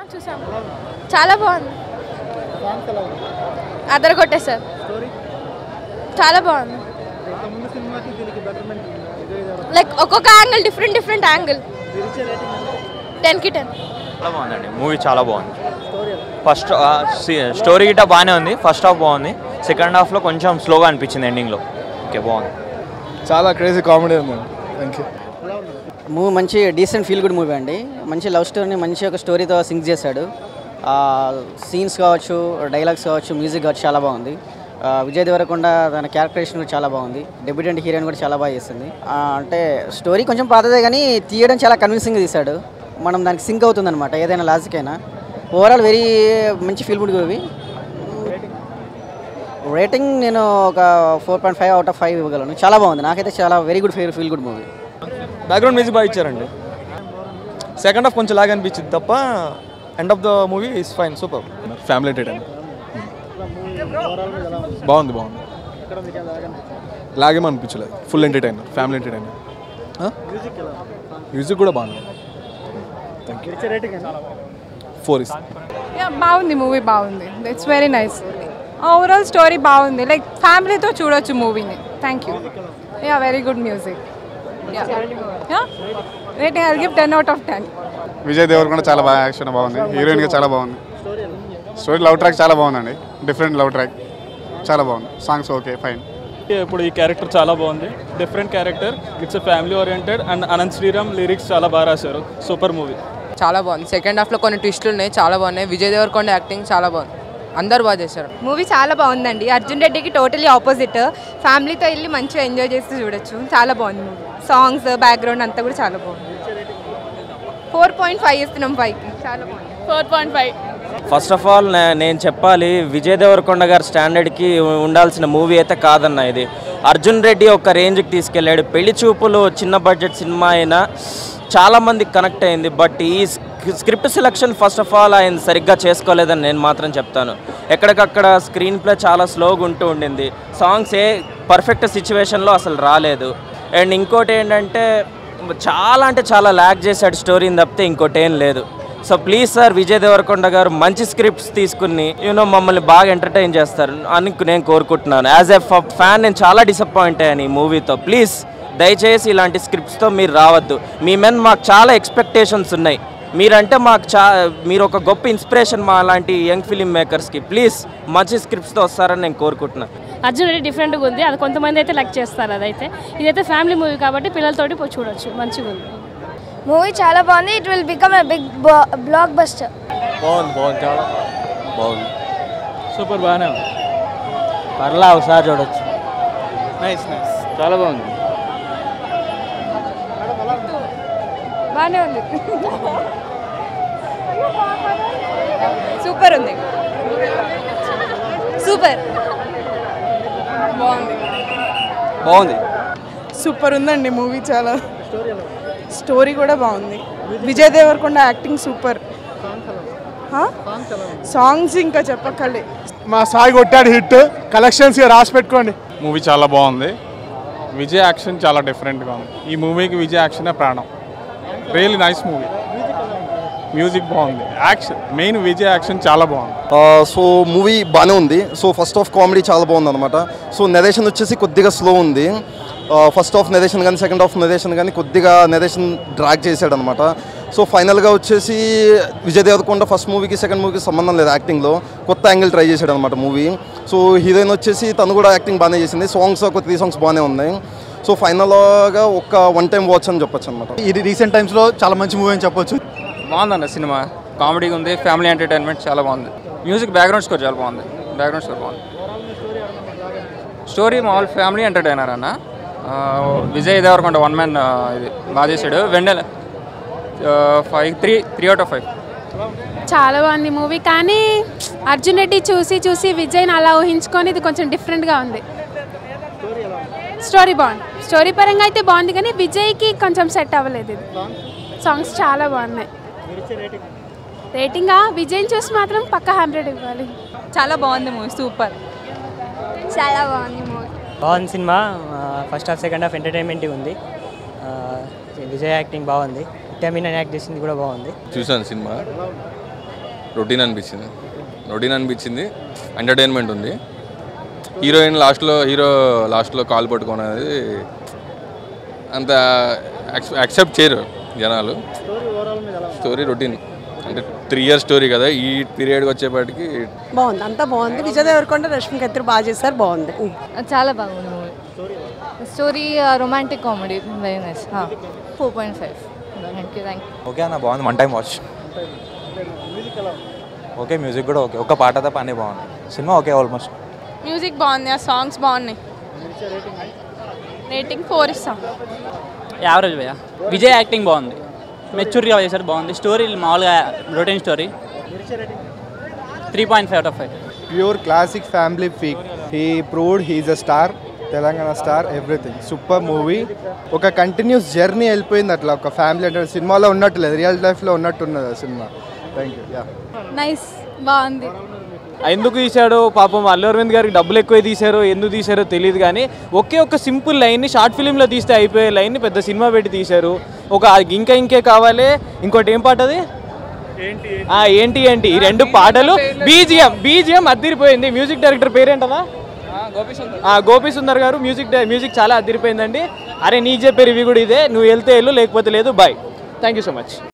చూసాం, చాలా బాగుంది. అదర్ కొట్టేశారు, చాలా బాగుంది. లైక్ ఒక్కొక్క యాంగిల్ డిఫరెంట్ యాంగిల్. 10కి 10. చాలా బాగుందండి మూవీ, చాలా బాగుంది. ఫస్ట్ స్టోరీ గిట్ట బాగానే ఉంది. ఫస్ట్ హాఫ్ బాగుంది, సెకండ్ హాఫ్లో కొంచెం స్లోగా అనిపించింది ఎండింగ్లో. ఓకే, బాగుంది. చాలా క్రేజీ కామెడీ ఉందండి. Thank you. మూవీ మంచి డీసెంట్ ఫీల్ గుడ్ మూవీ అండి. మంచి లవ్ స్టోరీని మంచి ఒక స్టోరీతో సింక్ చేశాడు. సీన్స్ కావచ్చు, డైలాగ్స్ కావచ్చు, మ్యూజిక్ కావచ్చు, చాలా బాగుంది. విజయ్ దేవరకొండ తన క్యారెక్టరేషన్ కూడా చాలా బాగుంది. డెబ్యూటెంట్ హీరోయిన్ కూడా చాలా బాగా చేస్తుంది. అంటే స్టోరీ కొంచెం పాతదే కానీ తీయడం చాలా కన్విన్సింగ్గా తీశాడు. మనం దానికి సింక్ అవుతుంది అనమాట, ఏదైనా లాజిక్ అయినా. ఓవరాల్ వెరీ మంచి ఫీల్ గుడ్ మూవీ. రేటింగ్ నేను ఒక 4.5 అవుట్ ఆఫ్ 5 ఇవ్వగలను. చాలా బాగుంది, నాకైతే చాలా very good feel good movie. Background music బాగా ఇచ్చారండి. సెకండ్ హాఫ్ కొంచెం లాగా అనిపించింది తప్ప end of the movie is fine, super. Family entertainer బాగుంది. లాగేమో అనిపించలేదు, full entertainer, family entertainer. Music కూడా బాగుంది. 4 బాగుంది, మూవీ బాగుంది. It's very nice. Overall story బాగుంది, లైక్ ఫ్యామిలీతో చూడొచ్చు మూవీని. Thank you. Very good music. Rating I'll give 10 out of 10. Vijay Devarakonda చాలా బాగా యాక్షన్ బాగుంది, హీరోయిన్గా చాలా బాగుంది. స్టోరీ లవ్ ట్రాక్ చాలా బాగుందండి, డిఫరెంట్ లవ్ ట్రాక్ చాలా బాగుంది. Songs okay, fine. ఇప్పుడు ఈ క్యారెక్టర్ చాలా బాగుంది, different character. It's family oriented and Ananth Sriram lyrics చాలా బాగా రాశారు. సూపర్ మూవీ, చాలా బాగుంది. సెకండ్ హాఫ్లో కొన్ని ట్విస్టులు ఉన్నాయి, చాలా బాగున్నాయి. విజయ్ దేవరకొండ యాక్టింగ్ చాలా బాగుంది, అందరు బాగా చేశారు. మూవీ చాలా బాగుందండి. అర్జున్ రెడ్డికి టోటలీ ఆపోజిట్. ఫ్యామిలీతో వెళ్ళి మంచిగా ఎంజాయ్ చేస్తూ చూడొచ్చు. చాలా బాగుంది మూవీ. సాంగ్స్, బ్యాక్గ్రౌండ్ అంతా కూడా చాలా బాగుంది. 4.5 ఇస్తున్నాం 5కి. చాలా బాగుంది. 4.5. ఫస్ట్ ఆఫ్ ఆల్ నేను చెప్పాలి, విజయ్ దేవరకొండ గారి స్టాండర్డ్కి ఉండాల్సిన మూవీ అయితే కాదన్న ఇది. అర్జున్ రెడ్డి ఒక రేంజ్కి తీసుకెళ్ళాడు. పెళ్లి చూపులు చిన్న బడ్జెట్ సినిమా అయినా చాలామందికి కనెక్ట్ అయింది. బట్ ఈ script selection first of all ఆయన సరిగ్గా చేసుకోలేదని నేను మాత్రం చెప్తాను. ఎక్కడికక్కడ స్క్రీన్ ప్లే చాలా స్లోగా ఉండింది. సాంగ్స్ పర్ఫెక్ట్ సిచ్యువేషన్లో అసలు రాలేదు. అండ్ ఇంకోటి ఏంటంటే చాలా ల్యాగ్ చేశాడు స్టోరీని తప్పితే ఇంకోటి ఏం లేదు. So please sir, Vijay Devarakonda garu మంచి స్క్రిప్ట్స్ తీసుకుని మమ్మల్ని బాగా ఎంటర్టైన్ చేస్తారు అని నేను కోరుకుంటున్నాను. యాజ్ ఎ ఫ్యాన్ నేను చాలా డిసప్పాయింట్ అయ్యాను ఈ మూవీతో. ప్లీజ్ దయచేసి ఇలాంటి స్క్రిప్ట్స్తో మీరు రావద్దు. మీ మీద మాకు చాలా ఎక్స్పెక్టేషన్స్ ఉన్నాయి. మీరంటే మాకు మీరు ఒక గొప్ప ఇన్స్పిరేషన్ మా లాంటి యంగ్ ఫిలిం మేకర్స్కి. ప్లీజ్ మంచి స్క్రిప్ట్స్తో వస్తారని నేను కోరుకుంటున్నాను. అర్జున్ రెడ్డి డిఫరెంట్గా ఉంది, అది కొంతమంది అయితే లైక్ చేస్తారు. అదైతే ఇదైతే ఫ్యామిలీ మూవీ కాబట్టి పిల్లలతోటి పోయి చూడొచ్చు, మంచిగా ఉంది. మూవీ చాలా బాగుంది. It will become a big blockbuster. బాగుంది, చాలా బాగుంది. సూపర్, బాగానే ఉంది. పర్లా ఒకసారి చూడొచ్చు. నైస్, చాలా బాగుంది. బాగానే ఉంది. సూపర్ ఉంది. సూపర్ బాగుంది. సూపర్ ఉందండి మూవీ. చాలా స్టోరీ కూడా బాగుంది. Vijay Devarakonda acting super. Songs ఇంకా చెప్పక్కర్లే. మా సాయి కొట్టాడు హిట్. కలెక్షన్స్ రాసి పెట్టుకోండి. మూవీ చాలా బాగుంది. విజయ్ యాక్షన్ చాలా డిఫరెంట్గా ఉంది. ఈ మూవీకి విజయ్ యాక్షనే ప్రాణం. Really nice movie. మ్యూజిక్ బాగుంది, యాక్షన్ మెయిన్ విజయ్ యాక్షన్ చాలా బాగుంది. సో మూవీ బాగానే ఉంది. సో ఫస్ట్ హాఫ్ కామెడీ చాలా బాగుంది అనమాట. సో నెరేషన్ వచ్చేసి కొద్దిగా స్లో ఉంది. ఫస్ట్ హాఫ్ నెరేషన్ కానీ సెకండ్ హాఫ్ నెరేషన్ కానీ కొద్దిగా నెరేషన్ డ్రాగ్ చేశాడు అనమాట. సో ఫైనల్గా వచ్చేసి విజయ్ దేవరకొండ ఫస్ట్ మూవీకి సెకండ్ మూవీకి సంబంధం లేదు, యాక్టింగ్లో కొత్త యాంగిల్ ట్రై చేశాడు అనమాట మూవీ. సో హీరోయిన్ వచ్చేసి తను కూడా యాక్టింగ్ బాగానే చేసింది. సాంగ్స్ ఒక 3 సాంగ్స్ బాగానే ఉన్నాయి. సో ఫైనల్గా ఒక వన్ టైం వాచ్ అని చెప్పొచ్చు అనమాట. ఇది రీసెంట్ టైమ్స్లో చాలా మంచి మూవీ అని చెప్పొచ్చు. బాగుందన్న సినిమా, కామెడీగా ఉంది, ఫ్యామిలీ ఎంటర్టైన్మెంట్ చాలా బాగుంది. మ్యూజిక్ బ్యాక్గ్రౌండ్ స్కోర్ చాలా బాగుంది. స్టోరీ మామూలు ఫ్యామిలీ ఎంటర్టైనర్ అన్న. విజయ్ దేవరకొండ వన్ మ్యాన్ ఇది బాగా చేశాడు. వెండెల 3 అవుట్ ఆఫ్ 5. చాలా బాగుంది మూవీ. కానీ అర్జున్ రెడ్డి చూసి విజయ్ని అలా ఊహించుకొని ఇది కొంచెం డిఫరెంట్గా ఉంది. స్టోరీ బాగుంది, స్టోరీ పరంగా అయితే బాగుంది కానీ విజయ్కి కొంచెం సెట్ అవ్వలేదు. ఇది సాంగ్స్ చాలా బాగున్నాయి. రేటింగా విజయ్ని చూసి మాత్రం పక్కా 100 ఇవ్వాలి. చాలా బాగుంది మూవీ, సూపర్. చాలా బాగుంది మూవీ. బాగుంది సినిమా. First half second half entertainment ఉంది. విజయ్ యాక్టింగ్ బాగుంది. విటమిన్ యాక్ట్ చేసింది కూడా బాగుంది. చూసాను సినిమా, రొటీన్ అనిపించింది ఎంటర్టైన్మెంట్ ఉంది. హీరో లాస్ట్లో కాల్ పట్టుకునేది అంత యాక్సెప్ట్ చేయరు జనాలు. స్టోరీ రొటీన్ అంటే 3 years స్టోరీ కదా, ఈ పీరియడ్కి వచ్చేపాటికి బాగుంది, అంతా బాగుంది. విజయ్ దేవరకొండ, రష్మిక ఇద్దరు బాగా చేశారు, బాగుంది. చాలా బాగుంది movie. Story romantic comedy, very nice. 4.5. Thank you. Okay అన్న, బాగుంది. 1 time వాచ్. ఓకే, మ్యూజిక్ కూడా ఓకే, ఒక పాట తప్ప అన్నీ బాగుంది. Cinema okay almost. మ్యూజిక్ బాగుంది, ఆ సాంగ్స్ బాగున్నాయి. రేటింగ్ 4 ఇస్తాం. యావరేజ్ భయ్యా. విజయ్ యాక్టింగ్ బాగుంది, మెచ్యూర్గా చేశారు, బాగుంది. స్టోరీ మామూలుగా routine story. 3.5 out of 5. Pure classic family flick. He proved he's a star. Telangana star, everything super movie. ఒక కంటిన్యూస్ జర్నీ వెళ్ళిపోయింది అట్లా, ఒక ఫ్యామిలీ అంటే సినిమాలో ఉన్నట్టు లేదు, రియల్ లైఫ్లో ఉన్నట్టున్నది ఆ సినిమా. Thank you. నైస్, బాగుంది. ఎందుకు తీశాడో పాపం అల్లు అరవింద్ గారికి డబ్బులు ఎక్కువ తీశారో ఎందుకు తీశారో తెలియదు, కానీ ఒక సింపుల్ లైన్ని షార్ట్ ఫిలింలో తీస్తే అయిపోయే లైన్ని పెద్ద సినిమా పెట్టి తీశారు. ఇంకే కావాలి. ఇంకోటి ఏం పాట అది, ఏంటి ఈ 2 పాటలు, బీజిఎం అదిరిపోయింది. మ్యూజిక్ డైరెక్టర్ పేరేంటదా, గోపి సుందర్ గారు. మ్యూజిక్ చాలా అదిరిపోయిందండి. అరే నీకు చెప్పే రివ్యూ కూడా ఇదే, నువ్వు వెళ్తే వెళ్ళు, లేకపోతే లేదు. Bye. Thank you so much.